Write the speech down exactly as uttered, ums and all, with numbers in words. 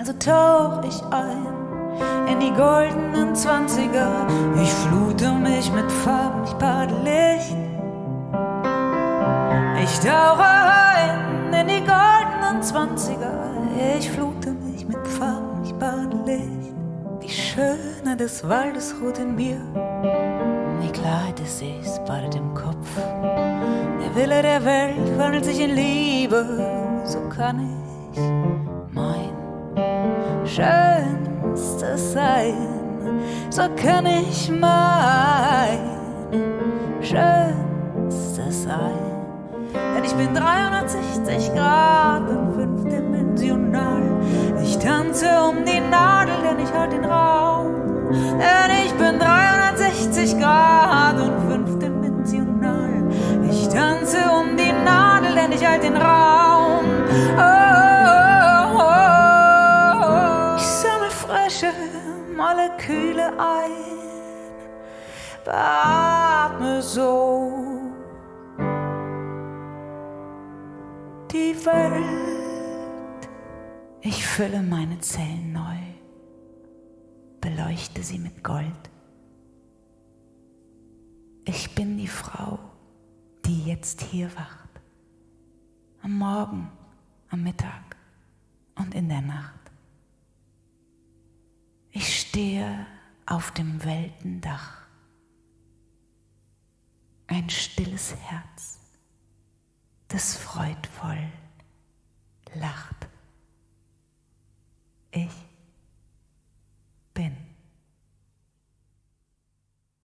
Also tauch ich ein in die goldenen Zwanziger. Ich flute mich mit Farben, ich badel Licht. Ich tauche ein in die goldenen Zwanziger. Ich flute mich mit Farben, ich badel Licht. Die Schöne des Waldes ruht in mir. Die Klarheit des Sees badet im Kopf. Der Wille der Welt wandelt sich in Liebe. So kann ich mein Schönstes sein. So kann ich mein Schönstes sein. Denn ich bin dreihundertsechzig Grad und fünfdimensional. Ich tanze um die Nadel, denn ich halt den Raum. Denn ich bin dreihundertsechzig Grad und fünfdimensional. Ich tanze um die Nadel, denn ich halt den Raum. Oh, oh, oh, oh. Ich sammle frische Moleküle ein, beatme so die Welt. Ich fülle meine Zellen neu, beleuchte sie mit Gold. Ich bin die Frau, die jetzt hier wacht. Am Morgen, am Mittag und in der Nacht. Ich stehe auf dem Weltendach. Ein stilles Herz, das freudvoll lacht.